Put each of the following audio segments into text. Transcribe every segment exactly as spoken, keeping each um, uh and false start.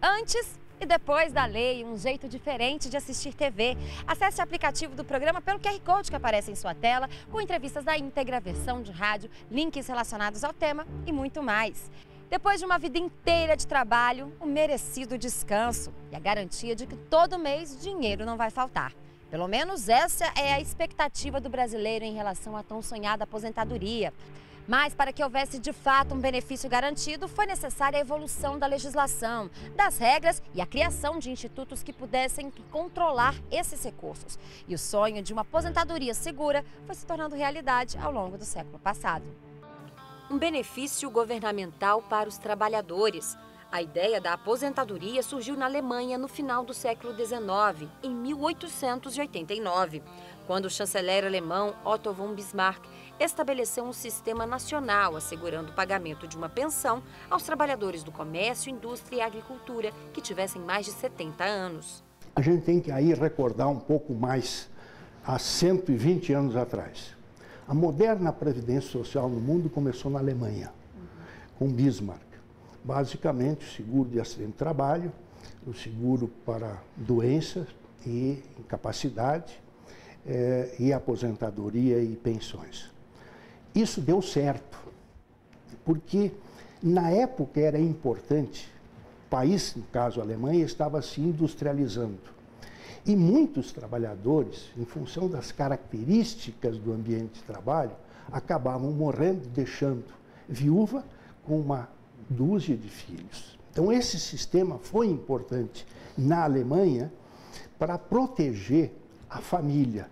Antes e depois da lei, um jeito diferente de assistir T V. Acesse o aplicativo do programa pelo Q R Code que aparece em sua tela, com entrevistas da íntegra, versão de rádio, links relacionados ao tema e muito mais. Depois de uma vida inteira de trabalho, um merecido descanso e a garantia de que todo mês dinheiro não vai faltar. Pelo menos essa é a expectativa do brasileiro em relação à tão sonhada aposentadoria. Mas para que houvesse de fato um benefício garantido, foi necessária a evolução da legislação, das regras e a criação de institutos que pudessem controlar esses recursos. E o sonho de uma aposentadoria segura foi se tornando realidade ao longo do século passado. Um benefício governamental para os trabalhadores. A ideia da aposentadoria surgiu na Alemanha no final do século dezenove, em mil oitocentos e oitenta e nove, quando o chanceler alemão Otto von Bismarck estabeleceu um sistema nacional assegurando o pagamento de uma pensão aos trabalhadores do comércio, indústria e agricultura que tivessem mais de setenta anos. A gente tem que aí recordar um pouco mais há cento e vinte anos atrás. A moderna previdência social no mundo começou na Alemanha, com Bismarck. Basicamente, o seguro de acidente de trabalho, o seguro para doenças e incapacidade, eh, e aposentadoria e pensões. Isso deu certo, porque na época era importante, o país, no caso a Alemanha, estava se industrializando. E muitos trabalhadores, em função das características do ambiente de trabalho, acabavam morrendo, deixando viúva com uma dúzia de filhos. Então esse sistema foi importante na Alemanha para proteger a família.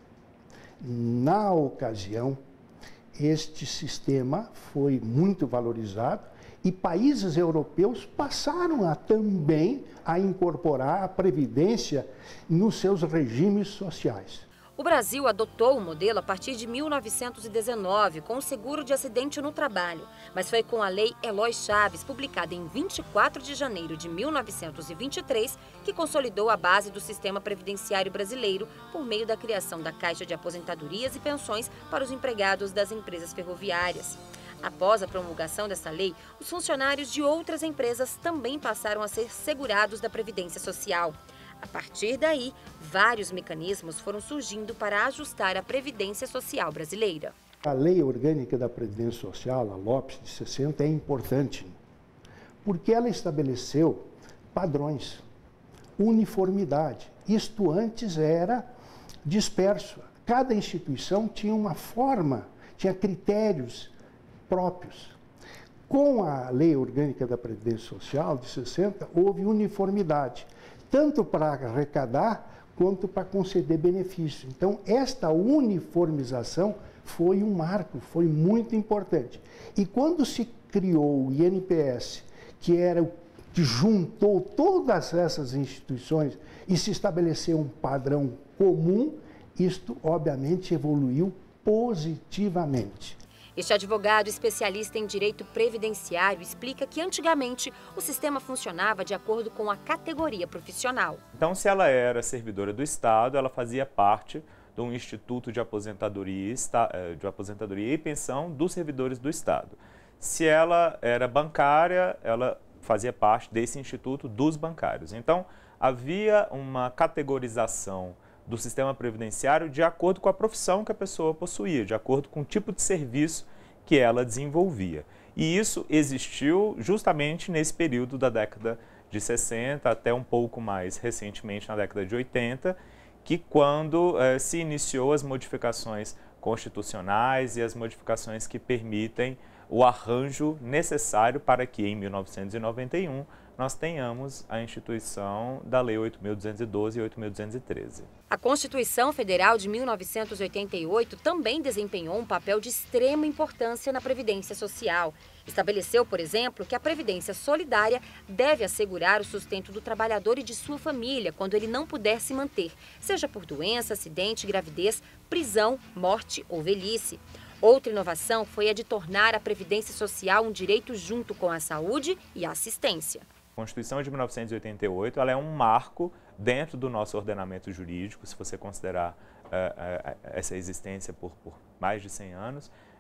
Na ocasião, este sistema foi muito valorizado e países europeus passaram a também a incorporar a previdência nos seus regimes sociais. O Brasil adotou o modelo a partir de mil novecentos e dezenove, com o seguro de acidente no trabalho. Mas foi com a Lei Eloy Chaves, publicada em vinte e quatro de janeiro de mil novecentos e vinte e três, que consolidou a base do sistema previdenciário brasileiro por meio da criação da Caixa de Aposentadorias e Pensões para os empregados das empresas ferroviárias. Após a promulgação dessa lei, os funcionários de outras empresas também passaram a ser segurados da Previdência Social. A partir daí, vários mecanismos foram surgindo para ajustar a Previdência Social brasileira. A Lei Orgânica da Previdência Social, a LOPS de sessenta, é importante, porque ela estabeleceu padrões, uniformidade. Isto antes era disperso. Cada instituição tinha uma forma, tinha critérios próprios. Com a Lei Orgânica da Previdência Social de sessenta, houve uniformidade, tanto para arrecadar quanto para conceder benefício. Então, esta uniformização foi um marco, foi muito importante. E quando se criou o I N P S, que era o que juntou todas essas instituições e se estabeleceu um padrão comum, isto, obviamente, evoluiu positivamente. Este advogado especialista em direito previdenciário explica que antigamente o sistema funcionava de acordo com a categoria profissional. Então, se ela era servidora do Estado, ela fazia parte de um instituto de aposentadoria, de aposentadoria e pensão dos servidores do Estado. Se ela era bancária, ela fazia parte desse instituto dos bancários. Então, havia uma categorização do sistema previdenciário de acordo com a profissão que a pessoa possuía, de acordo com o tipo de serviço que ela desenvolvia. E isso existiu justamente nesse período da década de sessenta até um pouco mais recentemente na década de oitenta, que quando eh, se iniciou as modificações constitucionais e as modificações que permitem o arranjo necessário para que em mil novecentos e noventa e um nós tenhamos a instituição da Lei oito mil duzentos e doze e oito mil duzentos e treze. A Constituição Federal de mil novecentos e oitenta e oito também desempenhou um papel de extrema importância na Previdência Social. Estabeleceu, por exemplo, que a Previdência Solidária deve assegurar o sustento do trabalhador e de sua família quando ele não puder se manter, seja por doença, acidente, gravidez, prisão, morte ou velhice. Outra inovação foi a de tornar a Previdência Social um direito junto com a saúde e a assistência. A Constituição de mil novecentos e oitenta e oito ela é um marco dentro do nosso ordenamento jurídico, se você considerar uh, uh, essa existência por, por mais de cem anos,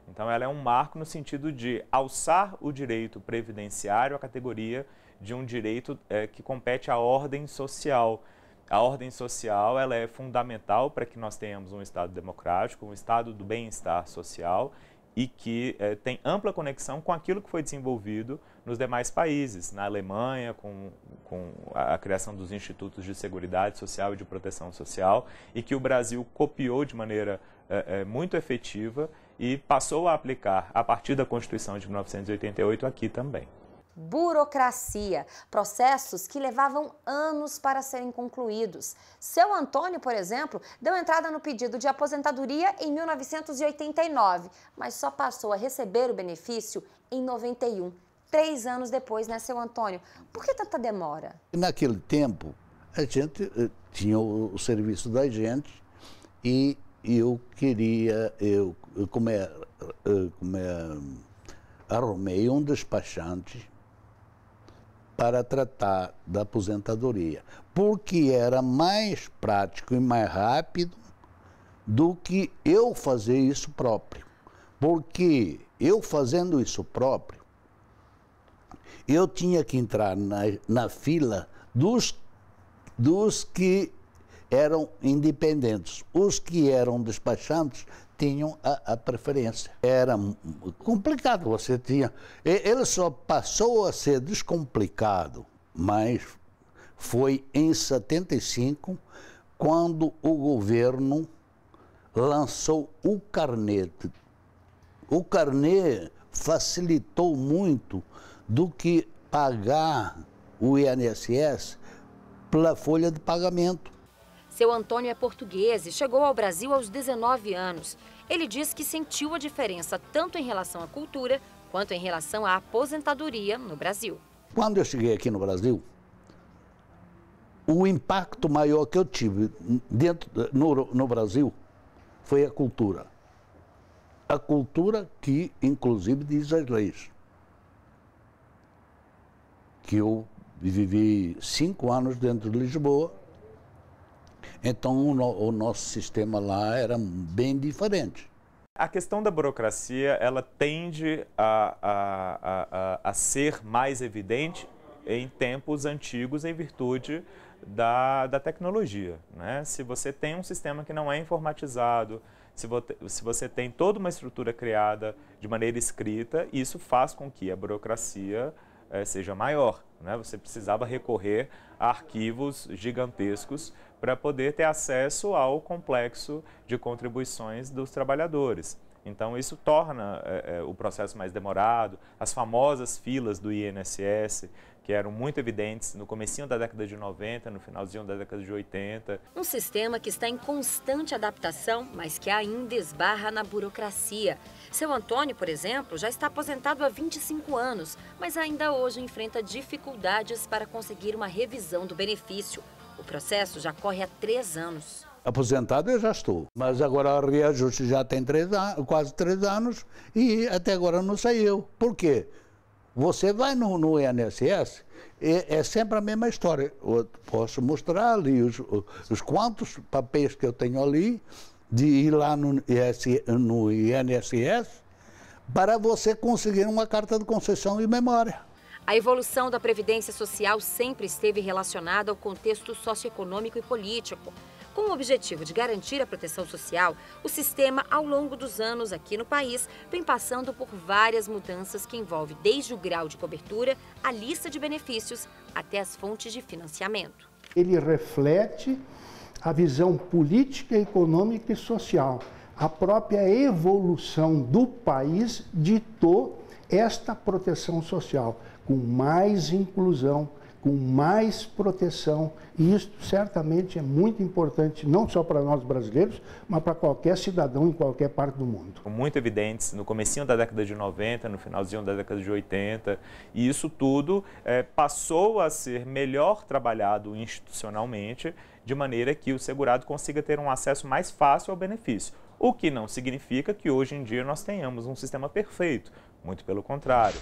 Então, ela é um marco no sentido de alçar o direito previdenciário à categoria de um direito é, que compete à ordem social. A ordem social ela é fundamental para que nós tenhamos um Estado democrático, um Estado do bem-estar social e que é, tem ampla conexão com aquilo que foi desenvolvido nos demais países, na Alemanha, com, com a criação dos institutos de seguridade social e de proteção social, e que o Brasil copiou de maneira é, é, muito efetiva e passou a aplicar a partir da Constituição de mil novecentos e oitenta e oito aqui também. Burocracia, processos que levavam anos para serem concluídos. Seu Antônio, por exemplo, deu entrada no pedido de aposentadoria em mil novecentos e oitenta e nove, mas só passou a receber o benefício em noventa e um, três anos depois, né, seu Antônio? Por que tanta demora? Naquele tempo, a gente uh, tinha o, o serviço da gente e eu queria, eu como é, uh, como é, arrumei um despachante para tratar da aposentadoria, porque era mais prático e mais rápido do que eu fazer isso próprio. Porque eu fazendo isso próprio, eu tinha que entrar na, na fila dos, dos que eram independentes. Os que eram despachantes tinham a, a preferência. Era complicado, você tinha... Ele só passou a ser descomplicado, mas foi em setenta e cinco, quando o governo lançou o carnê. O carnê facilitou muito do que pagar o I N S S pela folha de pagamento. Seu Antônio é português e chegou ao Brasil aos dezenove anos. Ele diz que sentiu a diferença tanto em relação à cultura quanto em relação à aposentadoria no Brasil. Quando eu cheguei aqui no Brasil, o impacto maior que eu tive dentro, no, no Brasil foi a cultura. A cultura que, inclusive, diz as leis. Que eu vivi cinco anos dentro de Lisboa. Então, o, no, o nosso sistema lá era bem diferente. A questão da burocracia, ela tende a, a, a, a ser mais evidente em tempos antigos em virtude da, da tecnologia, né? Se você tem um sistema que não é informatizado, se, vo, se você tem toda uma estrutura criada de maneira escrita, isso faz com que a burocracia eh, seja maior, né? Você precisava recorrer a arquivos gigantescos para poder ter acesso ao complexo de contribuições dos trabalhadores. Então, isso torna é, é, o processo mais demorado. As famosas filas do I N S S, que eram muito evidentes no comecinho da década de noventa, no finalzinho da década de oitenta. Um sistema que está em constante adaptação, mas que ainda esbarra na burocracia. Seu Antônio, por exemplo, já está aposentado há vinte e cinco anos, mas ainda hoje enfrenta dificuldades para conseguir uma revisão do benefício. O processo já corre há três anos. Aposentado eu já estou, mas agora o reajuste já tem três anos, quase três anos e até agora não saiu. Por quê? Você vai no, no I N S S, é, é sempre a mesma história. Eu posso mostrar ali os, os quantos papéis que eu tenho ali, de ir lá no, no I N S S, para você conseguir uma carta de concessão e memória. A evolução da Previdência Social sempre esteve relacionada ao contexto socioeconômico e político. Com o objetivo de garantir a proteção social, o sistema, ao longo dos anos aqui no país, vem passando por várias mudanças que envolvem desde o grau de cobertura, a lista de benefícios, até as fontes de financiamento. Ele reflete a visão política, econômica e social. A própria evolução do país ditou esta proteção social, com mais inclusão, com mais proteção, e isso certamente é muito importante, não só para nós brasileiros, mas para qualquer cidadão em qualquer parte do mundo. Muito evidentes no comecinho da década de noventa, no finalzinho da década de oitenta, e isso tudo é, passou a ser melhor trabalhado institucionalmente, de maneira que o segurado consiga ter um acesso mais fácil ao benefício, o que não significa que hoje em dia nós tenhamos um sistema perfeito, muito pelo contrário.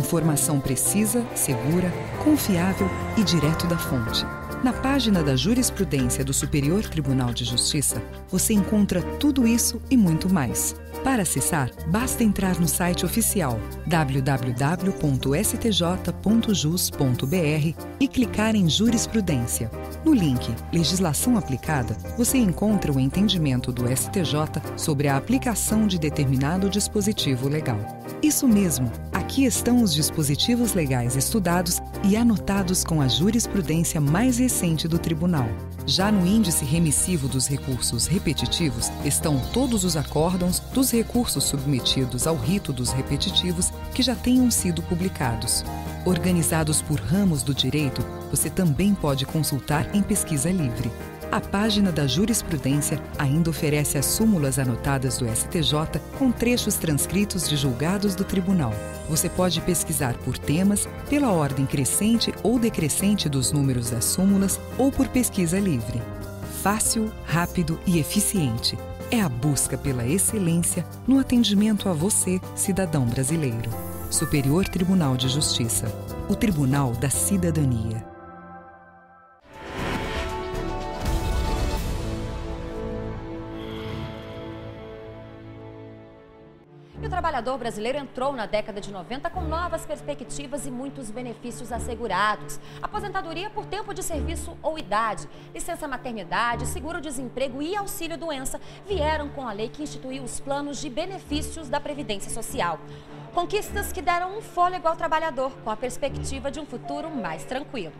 Informação precisa, segura, confiável e direto da fonte. Na página da Jurisprudência do Superior Tribunal de Justiça, você encontra tudo isso e muito mais. Para acessar, basta entrar no site oficial w w w ponto s t j ponto jus ponto b r e clicar em Jurisprudência. No link Legislação Aplicada, você encontra o entendimento do S T J sobre a aplicação de determinado dispositivo legal. Isso mesmo, aqui estão os dispositivos legais estudados e anotados com a jurisprudência mais recente do Tribunal. Já no índice remissivo dos recursos repetitivos estão todos os acórdãos dos recursos submetidos ao rito dos repetitivos que já tenham sido publicados. Organizados por ramos do direito, você também pode consultar em pesquisa livre. A página da Jurisprudência ainda oferece as súmulas anotadas do S T J com trechos transcritos de julgados do Tribunal. Você pode pesquisar por temas, pela ordem crescente ou decrescente dos números das súmulas ou por pesquisa livre. Fácil, rápido e eficiente. É a busca pela excelência no atendimento a você, cidadão brasileiro. Superior Tribunal de Justiça. O Tribunal da Cidadania. O trabalhador brasileiro entrou na década de noventa com novas perspectivas e muitos benefícios assegurados. Aposentadoria por tempo de serviço ou idade, licença maternidade, seguro-desemprego e auxílio-doença vieram com a lei que instituiu os planos de benefícios da Previdência Social. Conquistas que deram um fôlego ao trabalhador, com a perspectiva de um futuro mais tranquilo.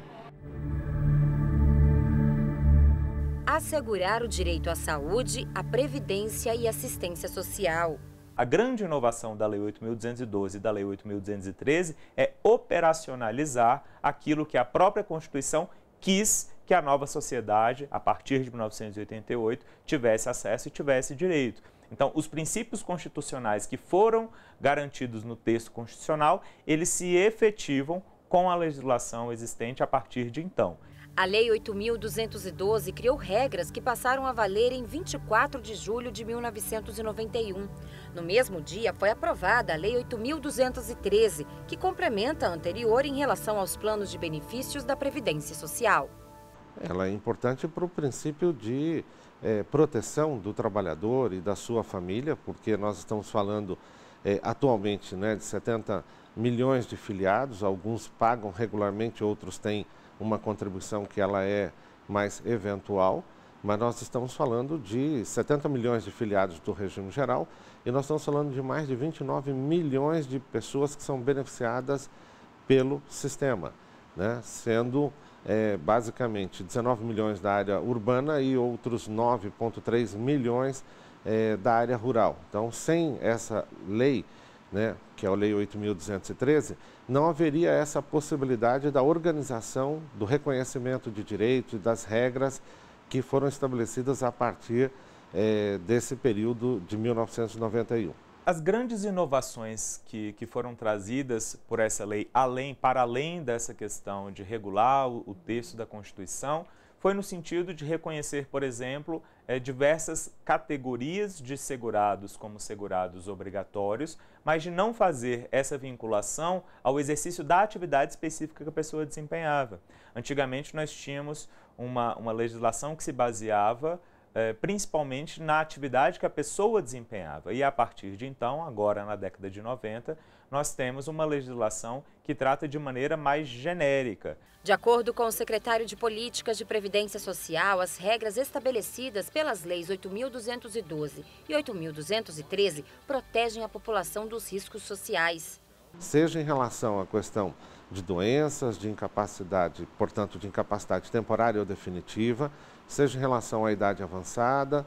Assegurar o direito à saúde, à previdência e assistência social. A grande inovação da Lei oito mil duzentos e doze e da Lei oito mil duzentos e treze é operacionalizar aquilo que a própria Constituição quis que a nova sociedade, a partir de mil novecentos e oitenta e oito, tivesse acesso e tivesse direito. Então, os princípios constitucionais que foram garantidos no texto constitucional, eles se efetivam com a legislação existente a partir de então. A Lei oito mil duzentos e doze criou regras que passaram a valer em vinte e quatro de julho de mil novecentos e noventa e um. No mesmo dia, foi aprovada a Lei oito mil duzentos e treze, que complementa a anterior em relação aos planos de benefícios da Previdência Social. Ela é importante para o princípio de é, proteção do trabalhador e da sua família, porque nós estamos falando é, atualmente, né, de setenta milhões de filiados, alguns pagam regularmente, outros têm uma contribuição que ela é mais eventual, mas nós estamos falando de setenta milhões de filiados do regime geral e nós estamos falando de mais de vinte e nove milhões de pessoas que são beneficiadas pelo sistema, né? Sendo é, basicamente dezenove milhões da área urbana e outros nove vírgula três milhões é, da área rural. Então, sem essa lei, né, que é a Lei oito mil duzentos e treze, não haveria essa possibilidade da organização, do reconhecimento de direitos e das regras que foram estabelecidas a partir é, desse período de mil novecentos e noventa e um. As grandes inovações que, que foram trazidas por essa lei, além, para além dessa questão de regular o, o texto da Constituição, foi no sentido de reconhecer, por exemplo, é, diversas categorias de segurados como segurados obrigatórios, mas de não fazer essa vinculação ao exercício da atividade específica que a pessoa desempenhava. Antigamente, nós tínhamos uma, uma legislação que se baseava é, principalmente na atividade que a pessoa desempenhava. E a partir de então, agora na década de noventa, nós temos uma legislação que trata de maneira mais genérica. De acordo com o secretário de Políticas de Previdência Social, as regras estabelecidas pelas leis oito mil duzentos e doze e oito mil duzentos e treze protegem a população dos riscos sociais. Seja em relação à questão de doenças, de incapacidade, portanto de incapacidade temporária ou definitiva, seja em relação à idade avançada,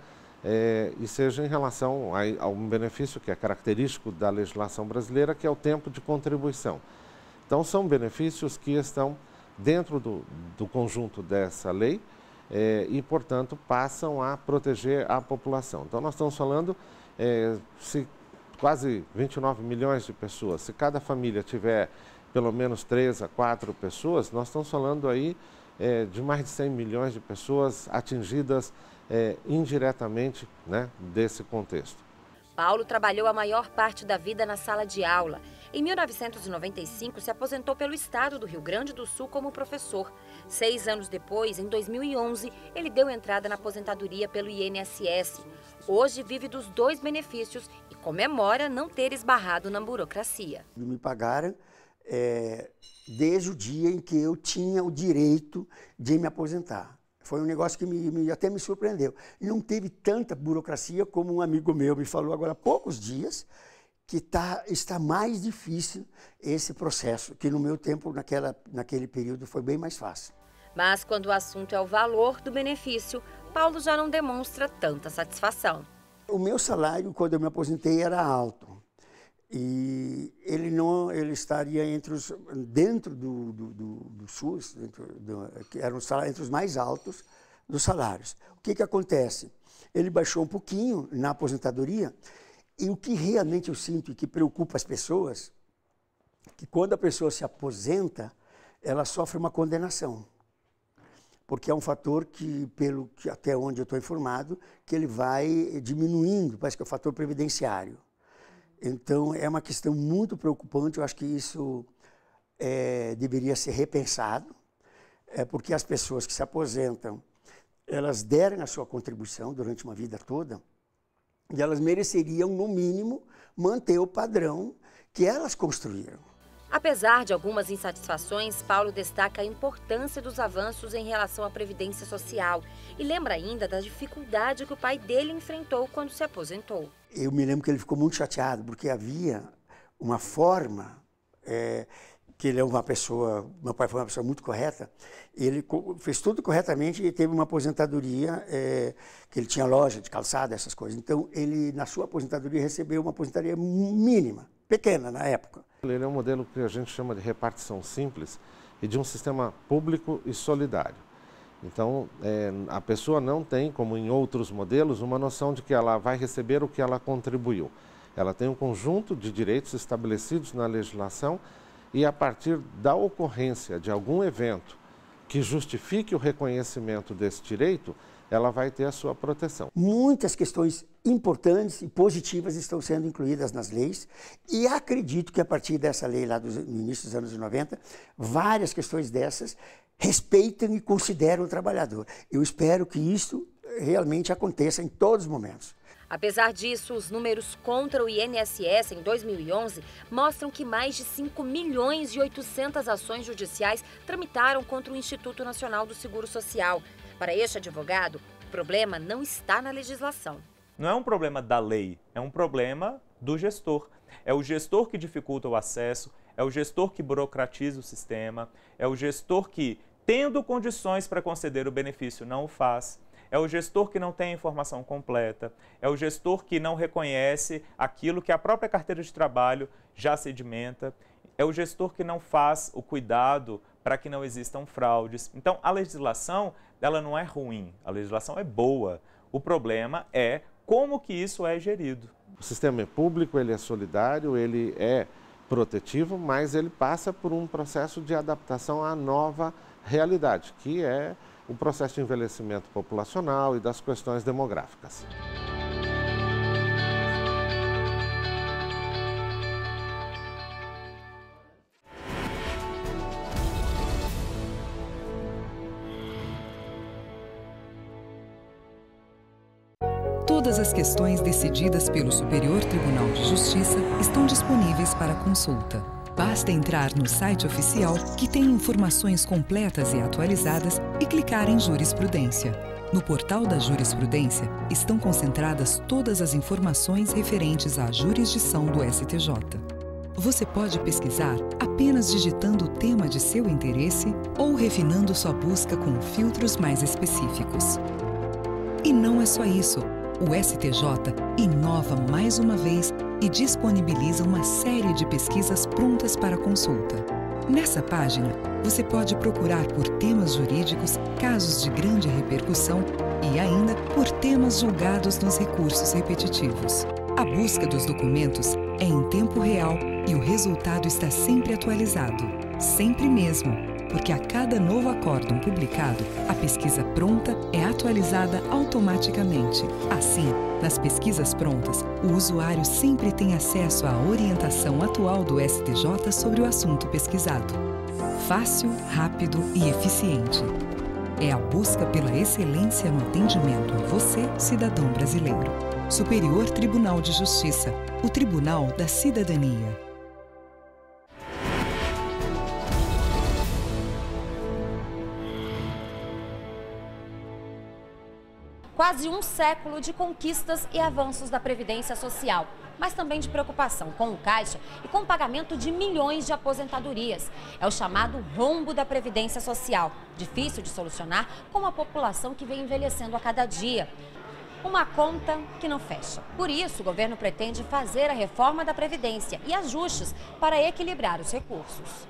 É, e seja em relação a, a um benefício que é característico da legislação brasileira, que é o tempo de contribuição. Então, são benefícios que estão dentro do, do conjunto dessa lei é, e, portanto, passam a proteger a população. Então, nós estamos falando, é, se quase vinte e nove milhões de pessoas, se cada família tiver pelo menos três a quatro pessoas, nós estamos falando aí é, de mais de cem milhões de pessoas atingidas É, indiretamente, né, desse contexto. Paulo trabalhou a maior parte da vida na sala de aula. Em mil novecentos e noventa e cinco, se aposentou pelo estado do Rio Grande do Sul como professor. Seis anos depois, em dois mil e onze, ele deu entrada na aposentadoria pelo I N S S. Hoje vive dos dois benefícios e comemora não ter esbarrado na burocracia. Me pagaram é, desde o dia em que eu tinha o direito de me aposentar. Foi um negócio que me, me, até me surpreendeu. Não teve tanta burocracia como um amigo meu me falou agora há poucos dias, que tá, está mais difícil esse processo, que no meu tempo, naquela, naquele período, foi bem mais fácil. Mas quando o assunto é o valor do benefício, Paulo já não demonstra tanta satisfação. O meu salário, quando eu me aposentei, era alto. E ele não, ele estaria entre os, dentro do, do, do, do SUS, dentro do, que era um salário entre os mais altos dos salários. O que que acontece? Ele baixou um pouquinho na aposentadoria, e o que realmente eu sinto e que preocupa as pessoas, que quando a pessoa se aposenta, ela sofre uma condenação. Porque é um fator que, pelo que até onde eu estou informado, que ele vai diminuindo, parece que é o fator previdenciário. Então, é uma questão muito preocupante, eu acho que isso é, deveria ser repensado, é, porque as pessoas que se aposentam, elas deram a sua contribuição durante uma vida toda, e elas mereceriam, no mínimo, manter o padrão que elas construíram. Apesar de algumas insatisfações, Paulo destaca a importância dos avanços em relação à Previdência Social e lembra ainda da dificuldade que o pai dele enfrentou quando se aposentou. Eu me lembro que ele ficou muito chateado, porque havia uma forma, é, que ele é uma pessoa, meu pai foi uma pessoa muito correta, ele fez tudo corretamente e teve uma aposentadoria, é, que ele tinha loja de calçada, essas coisas. Então, ele, na sua aposentadoria, recebeu uma aposentadoria mínima, pequena na época. Ele é um modelo que a gente chama de repartição simples e de um sistema público e solidário. Então, é, a pessoa não tem, como em outros modelos, uma noção de que ela vai receber o que ela contribuiu. Ela tem um conjunto de direitos estabelecidos na legislação e, a partir da ocorrência de algum evento que justifique o reconhecimento desse direito, ela vai ter a sua proteção. Muitas questões importantes e positivas estão sendo incluídas nas leis e acredito que a partir dessa lei lá do início dos anos noventa, várias questões dessas respeitam e consideram o trabalhador. Eu espero que isso realmente aconteça em todos os momentos. Apesar disso, os números contra o I N S S em dois mil e onze mostram que mais de cinco milhões e oitocentas ações judiciais tramitaram contra o Instituto Nacional do Seguro Social. Para este advogado, o problema não está na legislação. Não é um problema da lei, é um problema do gestor. É o gestor que dificulta o acesso, é o gestor que burocratiza o sistema, é o gestor que, tendo condições para conceder o benefício, não o faz. É o gestor que não tem a informação completa, é o gestor que não reconhece aquilo que a própria carteira de trabalho já sedimenta, é o gestor que não faz o cuidado para que não existam fraudes. Então, a legislação, ela não é ruim, a legislação é boa. O problema é como que isso é gerido. O sistema é público, ele é solidário, ele é protetivo, mas ele passa por um processo de adaptação à nova realidade, que é o processo de envelhecimento populacional e das questões demográficas. Todas as questões decididas pelo Superior Tribunal de Justiça estão disponíveis para consulta. Basta entrar no site oficial, que tem informações completas e atualizadas, e clicar em Jurisprudência. No portal da Jurisprudência estão concentradas todas as informações referentes à jurisdição do S T J. Você pode pesquisar apenas digitando o tema de seu interesse ou refinando sua busca com filtros mais específicos. E não é só isso. O S T J inova mais uma vez e disponibiliza uma série de pesquisas prontas para consulta. Nessa página, você pode procurar por temas jurídicos, casos de grande repercussão e ainda por temas julgados nos recursos repetitivos. A busca dos documentos é em tempo real e o resultado está sempre atualizado. Sempre mesmo. porque a cada novo acórdão publicado, a pesquisa pronta é atualizada automaticamente. Assim, nas pesquisas prontas, o usuário sempre tem acesso à orientação atual do S T J sobre o assunto pesquisado. Fácil, rápido e eficiente. É a busca pela excelência no atendimento a você, cidadão brasileiro. Superior Tribunal de Justiça, o Tribunal da Cidadania. Quase um século de conquistas e avanços da Previdência Social, mas também de preocupação com o Caixa e com o pagamento de milhões de aposentadorias. É o chamado rombo da Previdência Social, difícil de solucionar com a população que vem envelhecendo a cada dia. Uma conta que não fecha. Por isso, o governo pretende fazer a reforma da Previdência e ajustes para equilibrar os recursos.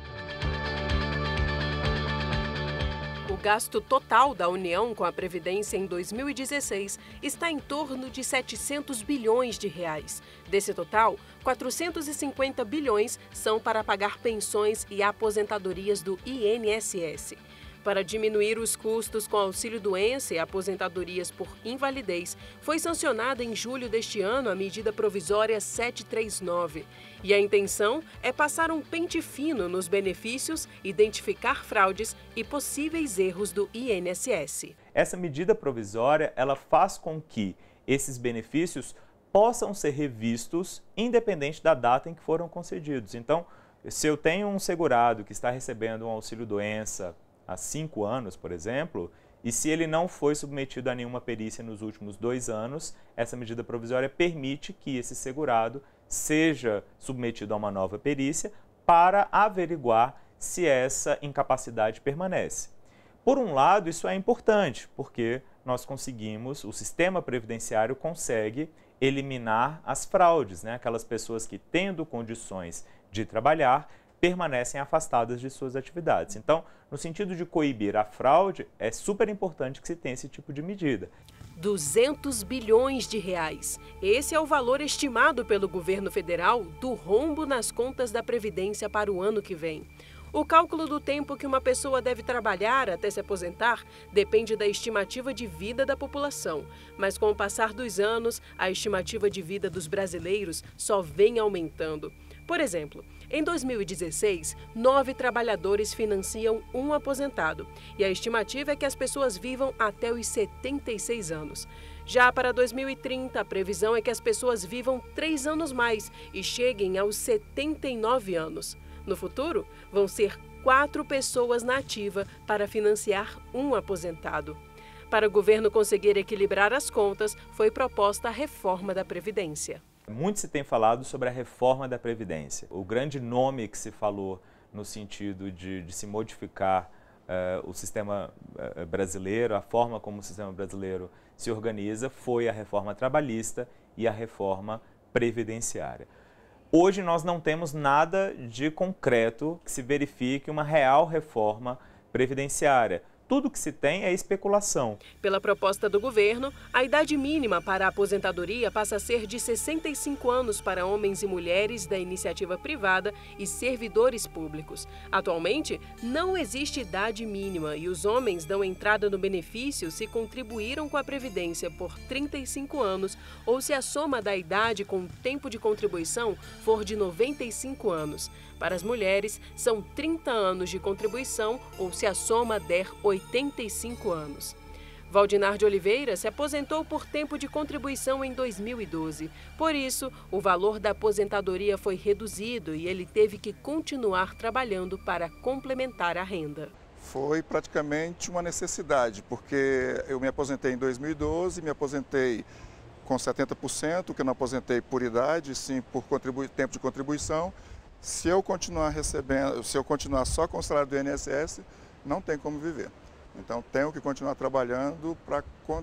O gasto total da União com a Previdência em dois mil e dezesseis está em torno de setecentos bilhões de reais. Desse total, quatrocentos e cinquenta bilhões são para pagar pensões e aposentadorias do I N S S. Para diminuir os custos com auxílio-doença e aposentadorias por invalidez, foi sancionada em julho deste ano a medida provisória setecentos e trinta e nove. E a intenção é passar um pente fino nos benefícios, identificar fraudes e possíveis erros do I N S S. Essa medida provisória, ela faz com que esses benefícios possam ser revistos independente da data em que foram concedidos. Então, se eu tenho um segurado que está recebendo um auxílio-doença há cinco anos, por exemplo, e se ele não foi submetido a nenhuma perícia nos últimos dois anos, essa medida provisória permite que esse segurado seja submetido a uma nova perícia para averiguar se essa incapacidade permanece. Por um lado, isso é importante, porque nós conseguimos, o sistema previdenciário consegue eliminar as fraudes, né? Aquelas pessoas que, tendo condições de trabalhar, permanecem afastadas de suas atividades. Então, no sentido de coibir a fraude, é super importante que se tenha esse tipo de medida. duzentos bilhões de reais. Esse é o valor estimado pelo governo federal do rombo nas contas da Previdência para o ano que vem. O cálculo do tempo que uma pessoa deve trabalhar até se aposentar depende da estimativa de vida da população. Mas com o passar dos anos, a estimativa de vida dos brasileiros só vem aumentando. Por exemplo, em dois mil e dezesseis, nove trabalhadores financiam um aposentado. E a estimativa é que as pessoas vivam até os setenta e seis anos. Já para dois mil e trinta, a previsão é que as pessoas vivam três anos mais e cheguem aos setenta e nove anos. No futuro, vão ser quatro pessoas na ativa para financiar um aposentado. Para o governo conseguir equilibrar as contas, foi proposta a reforma da Previdência. Muito se tem falado sobre a reforma da Previdência. O grande nome que se falou no sentido de, de se modificar uh, o sistema uh, brasileiro, a forma como o sistema brasileiro se organiza, foi a reforma trabalhista e a reforma previdenciária. Hoje nós não temos nada de concreto que se verifique uma real reforma previdenciária. Tudo que se tem é especulação. Pela proposta do governo, a idade mínima para a aposentadoria passa a ser de sessenta e cinco anos para homens e mulheres da iniciativa privada e servidores públicos. Atualmente, não existe idade mínima e os homens dão entrada no benefício se contribuíram com a Previdência por trinta e cinco anos ou se a soma da idade com o tempo de contribuição for de noventa e cinco anos. Para as mulheres, são trinta anos de contribuição ou se a soma der oitenta e cinco anos. Valdinar de Oliveira se aposentou por tempo de contribuição em dois mil e doze. Por isso, o valor da aposentadoria foi reduzido e ele teve que continuar trabalhando para complementar a renda. Foi praticamente uma necessidade, porque eu me aposentei em dois mil e doze, me aposentei com setenta por cento, que eu não aposentei por idade, sim por tempo de contribuição. Se eu continuar recebendo, se eu continuar só com o salário do I N S S, não tem como viver. Então, tenho que continuar trabalhando para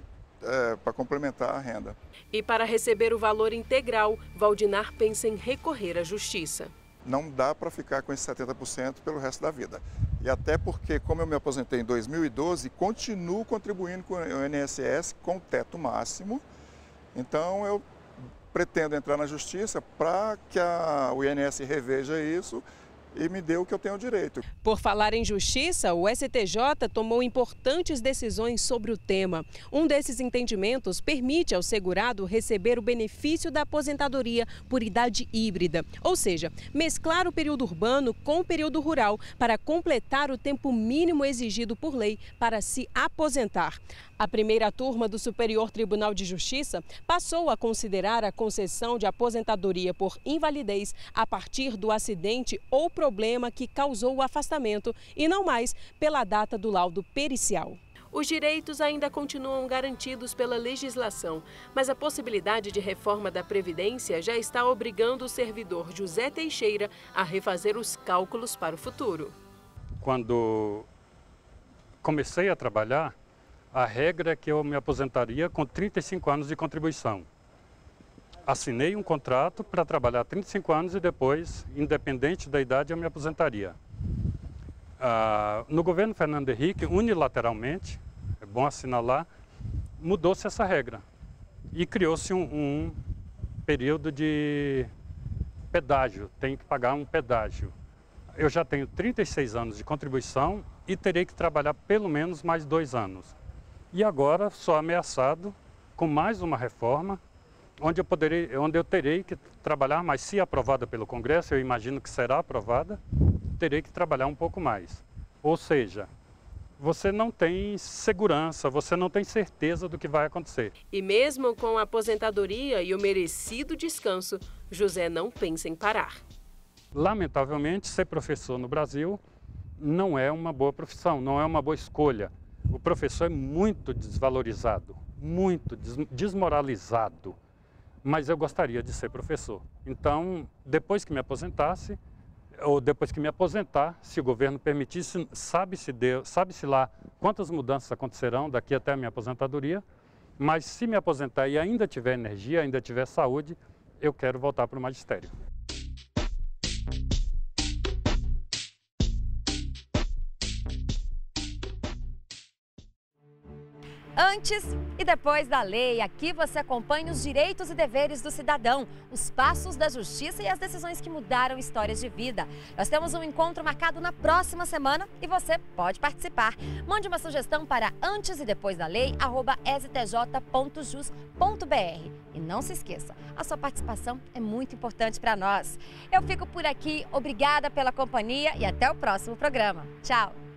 é, para complementar a renda. E para receber o valor integral, Valdinar pensa em recorrer à justiça. Não dá para ficar com esse setenta por cento pelo resto da vida. E até porque, como eu me aposentei em dois mil e doze, continuo contribuindo com o I N S S com teto máximo. Então, eu pretendo entrar na justiça para que a, o I N S S reveja isso e me dê o que eu tenho direito. Por falar em justiça, o S T J tomou importantes decisões sobre o tema. Um desses entendimentos permite ao segurado receber o benefício da aposentadoria por idade híbrida, ou seja, mesclar o período urbano com o período rural para completar o tempo mínimo exigido por lei para se aposentar. A primeira turma do Superior Tribunal de Justiça passou a considerar a concessão de aposentadoria por invalidez a partir do acidente ou problema que causou o afastamento e não mais pela data do laudo pericial. Os direitos ainda continuam garantidos pela legislação, mas a possibilidade de reforma da Previdência já está obrigando o servidor José Teixeira a refazer os cálculos para o futuro. Quando comecei a trabalhar, a regra é que eu me aposentaria com trinta e cinco anos de contribuição. Assinei um contrato para trabalhar trinta e cinco anos e depois, independente da idade, eu me aposentaria. Ah, no governo Fernando Henrique, unilateralmente, é bom assinalar, mudou-se essa regra e criou-se um, um período de pedágio, tem que pagar um pedágio. Eu já tenho trinta e seis anos de contribuição e terei que trabalhar pelo menos mais dois anos. E agora sou ameaçado com mais uma reforma, onde eu, poderei, onde eu terei que trabalhar, mas se aprovada pelo Congresso, eu imagino que será aprovada, terei que trabalhar um pouco mais. Ou seja, você não tem segurança, você não tem certeza do que vai acontecer. E mesmo com a aposentadoria e o merecido descanso, José não pensa em parar. Lamentavelmente, ser professor no Brasil não é uma boa profissão, não é uma boa escolha. O professor é muito desvalorizado, muito desmoralizado, mas eu gostaria de ser professor. Então, depois que me aposentasse, ou depois que me aposentar, se o governo permitisse, sabe-se Deus, sabe-se lá quantas mudanças acontecerão daqui até a minha aposentadoria, mas se me aposentar e ainda tiver energia, ainda tiver saúde, eu quero voltar para o magistério. Antes e depois da lei, aqui você acompanha os direitos e deveres do cidadão, os passos da justiça e as decisões que mudaram histórias de vida. Nós temos um encontro marcado na próxima semana e você pode participar. Mande uma sugestão para antes e depois da lei, arroba s t j ponto jus ponto b r. E não se esqueça, a sua participação é muito importante para nós. Eu fico por aqui, obrigada pela companhia e até o próximo programa. Tchau!